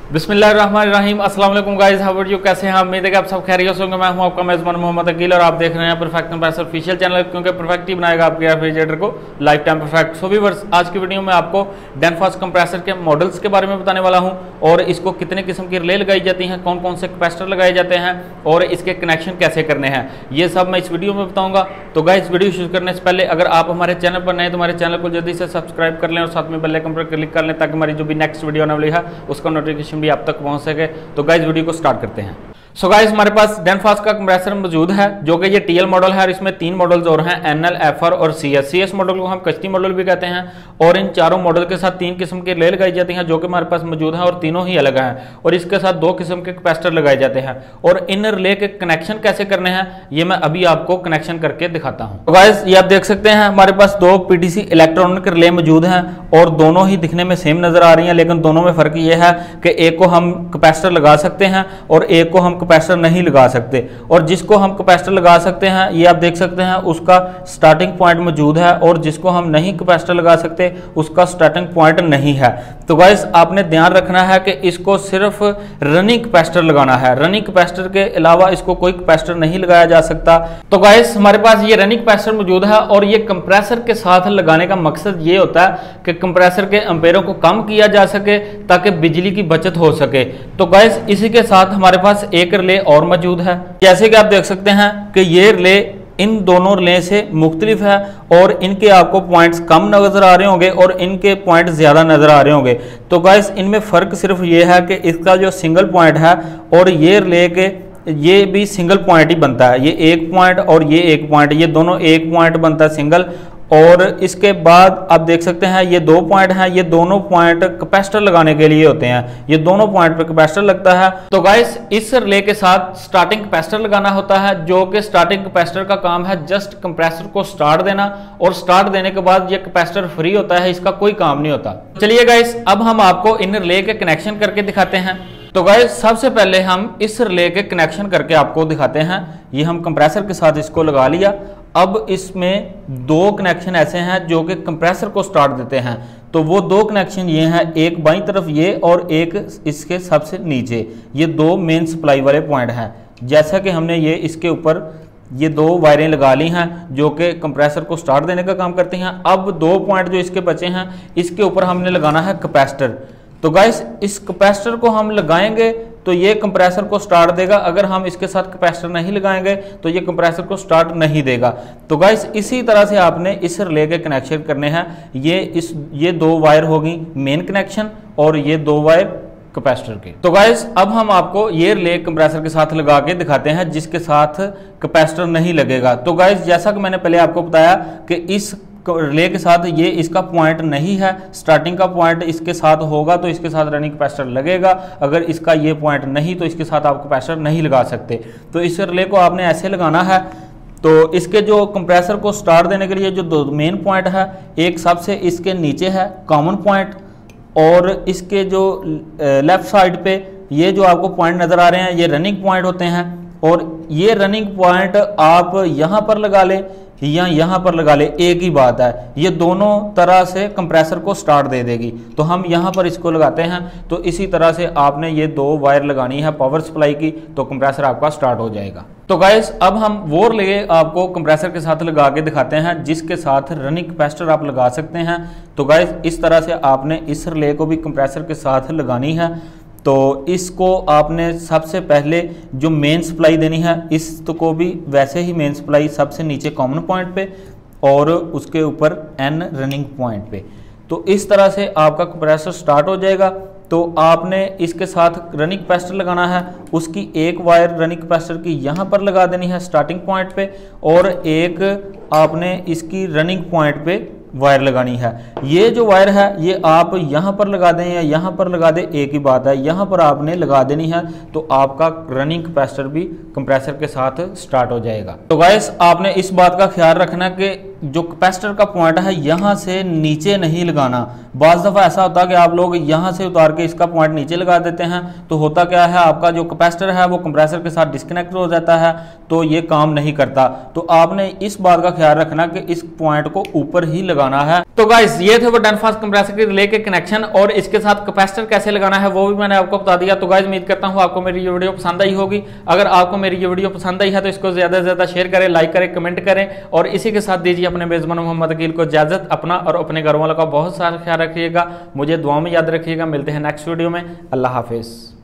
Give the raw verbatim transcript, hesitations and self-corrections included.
बिस्मिल्लाहिर्रहमानिर्रहीम अस्सलाम वालेकुम गाइस, हाउ आर यू, कैसे हैं आप? उम्मीद है कि आप सब खैरियत से होंगे। मैं हूं आपका मेज़बान मोहम्मद अकील और आप देख रहे हैं परफेक्ट कंप्रेसर ऑफिशियल चैनल, क्योंकि परफेक्ट ही बनाएगा आपके रेफ्रिजरेटर को life time perfect. So viewers, आज की वीडियो में आपको डेनफॉस कंप्रेसर के मॉडल्स के बारे में बताने वाला हूं और इसको कितने किस्म की रिले लगाई जाती हैं, कौन कौन से कैपेसिटर लगाए जाते हैं और इसके कनेक्शन कैसे करने हैं, ये सब मैं इस वीडियो में बताऊँगा। तो गाइस, वीडियो शुरू करने से पहले अगर आप हमारे चैनल पर नए हैं तो हमारे चैनल को जल्दी से सब्सक्राइब कर लें और साथ में बेल आइकन पर क्लिक कर लें ताकि हमारी जो भी नेक्स्ट वीडियो आने वाली है उसका नोटिफिकेशन भी आप तक पहुंच सके। तो गाइस, वीडियो को स्टार्ट करते हैं। सो so गाइस, हमारे पास डेनफॉस का कंप्रेसर मौजूद है जो कि ये टीएल मॉडल है और इसमें तीन मॉडल्स और हैं, एनएल, एफआर और सीएस। सीएस मॉडल को हम कश्ती मॉडल भी कहते हैं और इन चारों मॉडल के साथ तीन किस्म के रिले लगाई जाती हैं जो कि हमारे पास मौजूद हैं और तीनों ही अलग हैं, और इसके साथ दो किस्म के कैपेसिटर लगाए जाते हैं। और इन रिले के कनेक्शन कैसे करने हैं ये मैं अभी आपको कनेक्शन करके दिखाता हूँ। तो गाइस, ये आप देख सकते हैं हमारे पास दो पीटीसी इलेक्ट्रॉनिक रिले मौजूद हैं और दोनों ही दिखने में सेम नजर आ रही हैं, लेकिन दोनों में फर्क ये है कि एक को हम कैपेसिटर लगा सकते हैं और एक को हम कैपेसिटर नहीं लगा सकते। और जिसको हम कैपेसिटर लगा सकते हैं ये आप देख सकते हैं उसका स्टार्टिंग पॉइंट मौजूद है, और जिसको हम नहीं कैपेसिटर लगा सकते उसका स्टार्टिंग पॉइंट नहीं है। तो गाइस, आपने ध्यान रखना है कि इसको सिर्फ रनिंग कैपेसिटर लगाना है, रनिंग कैपेसिटर के अलावा इसको कोई कैपेसिटर नहीं लगाया जा सकता। तो गाइस, हमारे पास ये रनिंग कैपेसिटर मौजूद है और ये कंप्रेसर के साथ लगाने का मकसद ये होता है कि कंप्रेसर के एम्पेयरों को कम किया जा सके ताकि बिजली की बचत हो सके। तो गाइस, इसी के साथ हमारे पास एक रिले और मौजूद है। जैसे कि आप देख सकते हैं कि ये रिले इन दोनों रिले से मुख्तलिफ है और इनके आपको पॉइंट्स कम नजर आ रहे होंगे और इनके पॉइंट ज्यादा नजर आ रहे होंगे। तो गाइस, इनमें फर्क सिर्फ ये है कि इसका जो सिंगल पॉइंट है और ये रिले के ये भी सिंगल पॉइंट ही बनता है, ये एक पॉइंट और ये एक पॉइंट, ये दोनों एक पॉइंट बनता है सिंगल। और इसके बाद आप देख सकते हैं ये दो पॉइंट हैं, ये दोनों पॉइंट कैपेसिटर लगाने के लिए होते हैं, ये दोनों पॉइंट पर कैपेसिटर लगता है। तो गाइस, इस रिले के साथ स्टार्टिंग कैपेसिटर लगाना होता है जो कि स्टार्टिंग कैपेसिटर का काम है जस्ट कंप्रेसर को स्टार्ट देना, और स्टार्ट देने के बाद ये कैपेसिटर फ्री होता है, इसका कोई काम नहीं होता। चलिए गाइस, अब हम आपको इन रिले के कनेक्शन करके दिखाते हैं। तो गाइस, सबसे पहले हम इस रिले के कनेक्शन करके आपको दिखाते हैं। ये हम कंप्रेसर के साथ इसको लगा लिया। अब इसमें दो कनेक्शन ऐसे हैं जो कि कंप्रेसर को स्टार्ट देते हैं। तो वो दो कनेक्शन ये हैं, एक बाईं तरफ ये और एक इसके सबसे नीचे, ये दो मेन सप्लाई वाले पॉइंट हैं। जैसा कि हमने ये इसके ऊपर ये दो वायरें लगा ली हैं जो कि कंप्रेसर को स्टार्ट देने का काम करती हैं। अब दो पॉइंट जो इसके बचे हैं इसके ऊपर हमने लगाना है कैपेसिटर। तो गाइस, इस कैपेसिटर को हम लगाएंगे तो ये कंप्रेसर को स्टार्ट देगा, अगर हम इसके साथ कैपेसिटर नहीं लगाएंगे तो ये कंप्रेसर को स्टार्ट नहीं देगा। तो गाइस, इसी तरह से आपने इस रिले के कनेक्शन करने हैं। ये इस ये दो वायर होगी मेन कनेक्शन और ये दो वायर कैपेसिटर के। तो गाइस, अब हम आपको ये रिले कंप्रेसर के साथ लगा के दिखाते हैं जिसके साथ कैपेसिटर नहीं लगेगा। तो गाइस, जैसा कि मैंने पहले आपको बताया कि इस रिले के साथ ये इसका पॉइंट नहीं है, स्टार्टिंग का पॉइंट इसके साथ होगा तो इसके साथ रनिंग कैपेसिटर लगेगा, अगर इसका ये पॉइंट नहीं तो इसके साथ आप कैपेसिटर नहीं लगा सकते। तो इस रिले को आपने ऐसे लगाना है। तो इसके जो कंप्रेसर को स्टार्ट देने के लिए जो दो मेन पॉइंट है, एक सबसे इसके नीचे है कॉमन पॉइंट, और इसके जो लेफ्ट साइड पे ये जो आपको पॉइंट नजर आ रहे हैं ये रनिंग पॉइंट होते हैं, और ये रनिंग पॉइंट आप यहाँ पर लगा लें या यहाँ पर लगा ले, एक ही बात है, ये दोनों तरह से कंप्रेसर को स्टार्ट दे देगी। तो हम यहाँ पर इसको लगाते हैं। तो इसी तरह से आपने ये दो वायर लगानी है पावर सप्लाई की, तो कंप्रेसर आपका स्टार्ट हो जाएगा। तो गाइस, अब हम वो रिले आपको कंप्रेसर के साथ लगा के दिखाते हैं जिसके साथ रनिंग कैपेसिटर आप लगा सकते हैं। तो गाइस, इस तरह से आपने इस रिले को भी कंप्रेसर के साथ लगानी है। तो इसको आपने सबसे पहले जो मेन सप्लाई देनी है इसको भी वैसे ही मेन सप्लाई सबसे नीचे कॉमन पॉइंट पे और उसके ऊपर एन रनिंग पॉइंट पे। तो इस तरह से आपका कंप्रेसर स्टार्ट हो जाएगा। तो आपने इसके साथ रनिंग कैपेसिटर लगाना है, उसकी एक वायर रनिंग कैपेसिटर की यहाँ पर लगा देनी है स्टार्टिंग पॉइंट पे, और एक आपने इसकी रनिंग पॉइंट पे वायर लगानी है। ये जो वायर है ये आप यहाँ पर लगा दें या यहाँ पर लगा दें, एक ही बात है, यहाँ पर आपने लगा देनी है तो आपका रनिंग कैपेसिटर भी कंप्रेसर के साथ स्टार्ट हो जाएगा। तो गाइस, आपने इस बात का ख्याल रखना कि जो कैपेसिटर का पॉइंट है यहाँ से नीचे नहीं लगाना। बाज़ दफ़ा ऐसा होता है कि आप लोग यहाँ से उतार के इसका पॉइंट नीचे लगा देते हैं, तो होता क्या है, आपका जो कैपेसिटर है वो कंप्रेसर के साथ डिस्कनेक्ट हो जाता है, तो ये काम नहीं करता। तो आपने इस बात का ख्याल रखना कि इस पॉइंट को ऊपर ही लगाना है। तो गाइस ये थे वो डेनफास्ट कंप्रेसर के रिले के कनेक्शन, और इसके साथ कैपेसिटर कैसे लगाना है वो भी मैंने आपको बता दिया। तो गाइस उम्मीद करता हूँ आपको मेरी ये वीडियो पसंद आई होगी। अगर आपको मेरी ये वीडियो पसंद आई है तो इसको ज्यादा से ज्यादा शेयर करें, लाइक करें, कमेंट करें, और इसी के साथ दीजिए अपने मेजबान मोहम्मद अकील को इजाजत। अपना और अपने घर वालों का बहुत सारा ख्याल रखिएगा, मुझे दुआ में याद रखिएगा। मिलते हैं नेक्स्ट वीडियो में। अल्लाह हाफिज।